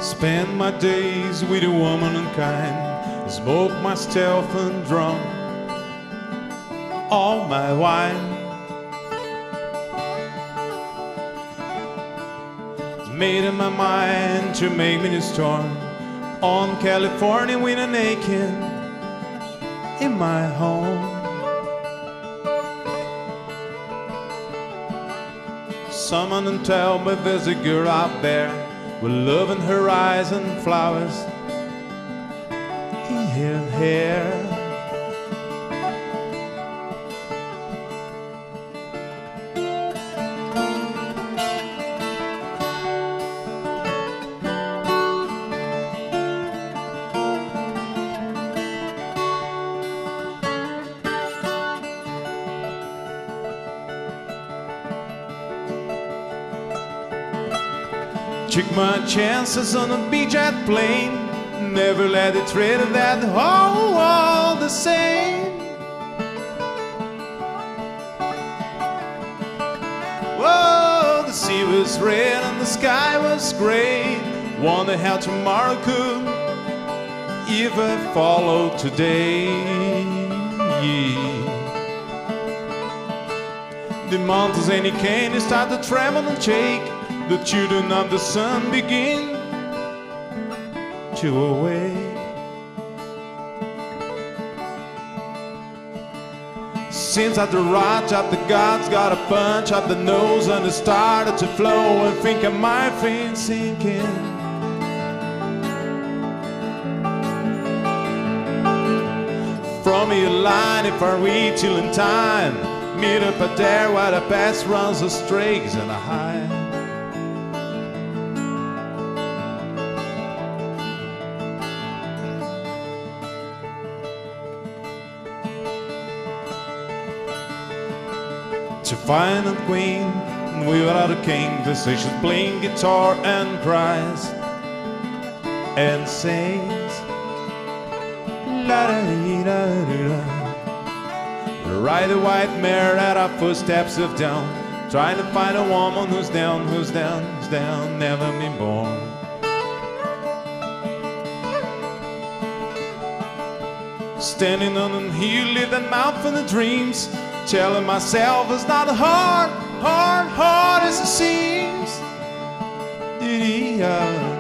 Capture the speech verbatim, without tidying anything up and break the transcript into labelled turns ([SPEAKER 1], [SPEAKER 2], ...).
[SPEAKER 1] Spend my days with a woman unkind, smoke myself and drunk all my wine. Made up my mind to make me the storm on California winter naked in my home. Someone tell me there's a girl out there with love in her eyes and flowers in her hair. Took my chances on a beach at plane, never let it treat that whole world the same. Whoa, the sea was red and the sky was gray. Wonder how tomorrow could even follow today. The mountains and the canyons start to tremble and shake. The children of the sun begin to awake. Seems like the rot of the gods got a punch up the nose and it started to flow and think of my feet sinking. From your line if I reach till in time, meet up at there where the past runs the streaks and a high. To find a queen without a king, the she's playing guitar and cries and sings la da dee da dee da. Ride a white mare at our footsteps of down, trying to find a woman who's down, who's down, who's down, never been born. Standing on a hill, live that mouth in the dreams, telling myself it's not hard, hard, hard as it seems. Dee-dee-ah.